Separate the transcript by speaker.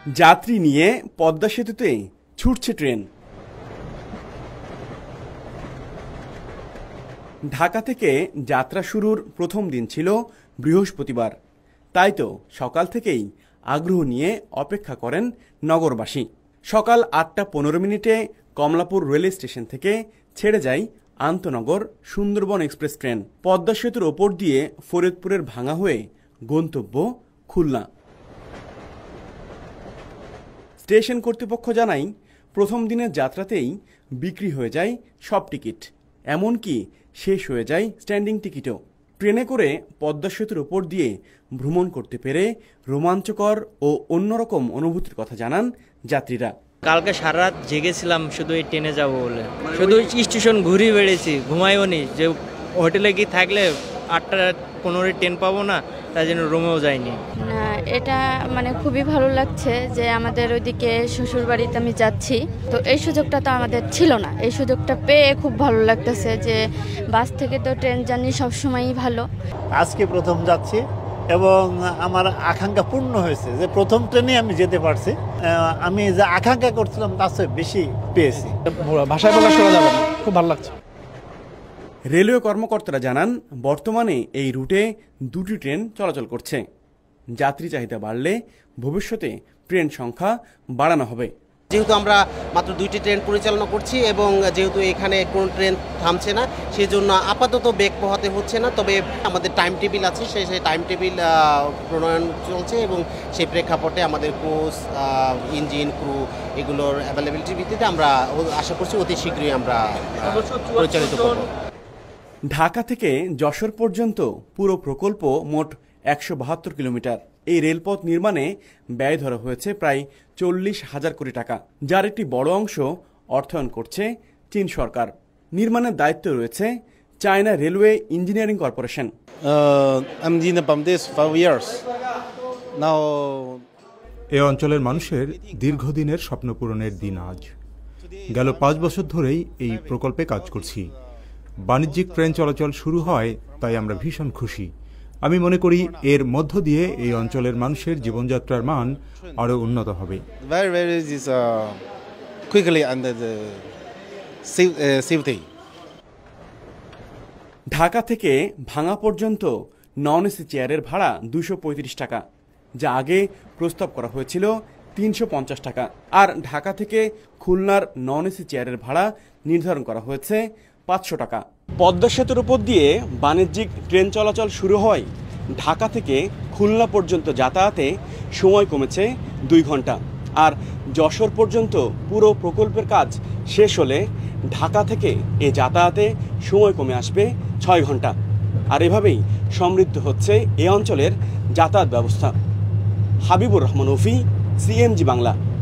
Speaker 1: যাত্রী নিয়ে পদ্মা সেতুতে ছুটছে ট্রেন। ঢাকা থেকে যাত্রা শুরুর প্রথম দিন ছিল বৃহস্পতিবার, তাই তো সকাল থেকেই আগ্রহ নিয়ে অপেক্ষা করেন নগরবাসী। সকাল 8টা 15 মিনিটে কমলাপুর রেল স্টেশন থেকে ছেড়ে যায় আন্তনগর সুন্দরবন এক্সপ্রেস ট্রেন। পদ্মা সেতুর ওপর দিয়ে ফরিদপুরের ভাঙা হয়ে গন্তব্য খুলনা। স্টেশন কর্তৃপক্ষ জানায়, প্রথম দিনের যাত্রাতেই বিক্রি হয়ে যায় সব টিকিট, এমনকি শেষ হয়ে যায় স্ট্যান্ডিং টিকিটও। ট্রেনে করে পদ্মা সেতুর ওপর দিয়ে ভ্রমণ করতে পেরে রোমাঞ্চকর ও অন্যরকম অনুভূতির কথা জানান যাত্রীরা।
Speaker 2: কালকে সারা রাত জেগেছিলাম শুধু এই ট্রেনে যাবো বলে, শুধু স্টেশন ঘুরে বেড়েছি, ঘুমাইও নি। যে হোটেলে গিয়ে থাকলে 8টা 15 ট্রেন পাবো না, তাই জন্য রুমেও যাইনি।
Speaker 3: এটা খুবই ভালো লাগছে যে আমাদের ওইদিকে শ্বশুর বাড়িতে আমি যাচ্ছি, তো এই সুযোগটা তো আমাদের ছিল না। এই সুযোগটা পেয়ে খুব ভালো লাগতেছে যে বাস থেকে তো ট্রেন জার্নি সবসময়ই ভালো।
Speaker 4: আজকে প্রথম যাচ্ছি এবং আমার আকাঙ্ক্ষা পূর্ণ হয়েছে যে প্রথম ট্রেনে আমি যেতে পারছি। আমি যে আকাঙ্ক্ষা করছিলাম তার চেয়ে বেশি পেয়েছি।
Speaker 5: ভাষায় প্রকাশ করা যাবে না, খুব ভালো লাগছে।
Speaker 1: রেলওয়ে কর্মকর্তারা জানান, বর্তমানে এই রুটে 2টি ট্রেন চলাচল করছে। যাত্রী চাহিদা বাড়লে ভবিষ্যতে ট্রেন সংখ্যা বাড়ানো হবে।
Speaker 6: যেহেতু আমরা মাত্র 2টি ট্রেন পরিচালনা করছি এবং যেহেতু এখানে কোনো ট্রেন থামছে না, সেই জন্য আপাতত বেগ পোহাতে হচ্ছে না। তবে আমাদের টাইম টেবিল আছে, সেই টাইম টেবিল প্রণয়ন চলছে এবং সেই প্রেক্ষাপটে আমাদের কোচ, ইঞ্জিন, ক্রু এগুলোর অ্যাভেলেবিলিটির ভিত্তিতে আমরা আশা করছি অতি শীঘ্রই আমরা পরিচালিত করব।
Speaker 1: ঢাকা থেকে যশোর পর্যন্ত পুরো প্রকল্প মোট 172 কিলোমিটার। এই রেলপথ নির্মাণে ব্যয় ধরা হয়েছে প্রায় 40,000 কোটি টাকা, যার একটি বড় অংশ অর্থায়ন করছে চীন সরকার। নির্মাণের দায়িত্ব রয়েছে চায়না রেলওয়ে ইঞ্জিনিয়ারিং কর্পোরেশন।
Speaker 7: এ অঞ্চলের মানুষের দীর্ঘদিনের স্বপ্ন পূরণের দিন আজ। গেল 5 বছর ধরেই এই প্রকল্পে কাজ করছি। বাণিজ্যিক ট্রেন চলাচল শুরু হয়, তাই আমরা ভীষণ খুশি। আমি মনে করি এর মধ্য দিয়ে এই অঞ্চলের মানুষের জীবনযাত্রার মান আরও উন্নত হবে।
Speaker 1: ঢাকা থেকে ভাঙা পর্যন্ত নন এসি চেয়ারের ভাড়া 235 টাকা, যা আগে প্রস্তাব করা হয়েছিল 350 টাকা। আর ঢাকা থেকে খুলনার নন এসি চেয়ারের ভাড়া নির্ধারণ করা হয়েছে 500 টাকা। পদ্মা সেতুর উপর দিয়ে বাণিজ্যিক ট্রেন চলাচল শুরু হয়। ঢাকা থেকে খুলনা পর্যন্ত যাতায়াতে সময় কমেছে 2 ঘন্টা। আর যশোর পর্যন্ত পুরো প্রকল্পের কাজ শেষ হলে ঢাকা থেকে এ যাতায়াতে সময় কমে আসবে 6 ঘন্টা। আর এভাবেই সমৃদ্ধ হচ্ছে এ অঞ্চলের যাতায়াত ব্যবস্থা। হাবিবুর রহমান অফি, CMG বাংলা।